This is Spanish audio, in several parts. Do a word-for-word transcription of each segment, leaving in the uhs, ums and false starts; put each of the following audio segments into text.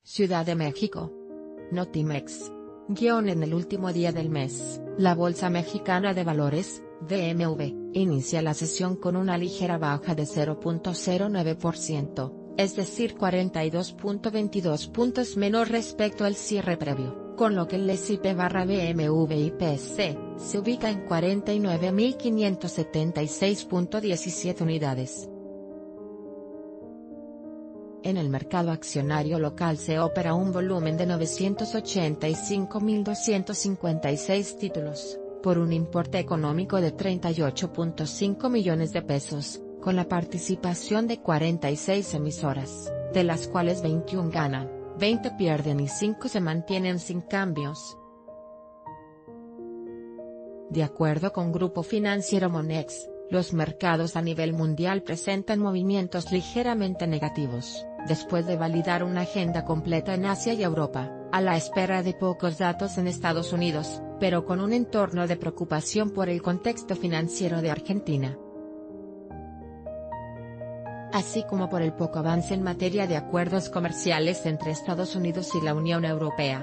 Ciudad de México. Notimex. Guión en el último día del mes, la Bolsa Mexicana de Valores, B M V, inicia la sesión con una ligera baja de cero punto cero nueve por ciento, es decir cuarenta y dos punto veintidós puntos menos respecto al cierre previo, con lo que el S y P barra B M V I P C, se ubica en cuarenta y nueve mil quinientos setenta y seis punto diecisiete unidades. En el mercado accionario local se opera un volumen de novecientos ochenta y cinco mil doscientos cincuenta y seis títulos, por un importe económico de treinta y ocho punto cinco millones de pesos, con la participación de cuarenta y seis emisoras, de las cuales veintiuna ganan, veinte pierden y cinco se mantienen sin cambios. De acuerdo con Grupo Financiero Monex, los mercados a nivel mundial presentan movimientos ligeramente negativos, después de validar una agenda completa en Asia y Europa, a la espera de pocos datos en Estados Unidos, pero con un entorno de preocupación por el contexto financiero de Argentina, así como por el poco avance en materia de acuerdos comerciales entre Estados Unidos y la Unión Europea.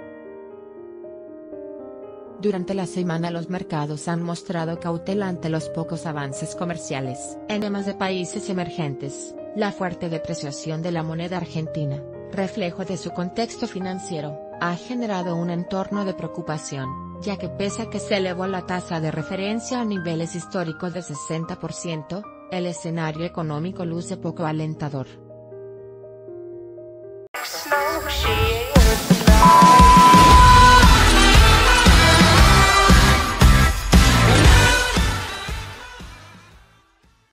Durante la semana los mercados han mostrado cautela ante los pocos avances comerciales en temas de países emergentes, la fuerte depreciación de la moneda argentina, reflejo de su contexto financiero, ha generado un entorno de preocupación, ya que pese a que se elevó la tasa de referencia a niveles históricos de sesenta por ciento, el escenario económico luce poco alentador.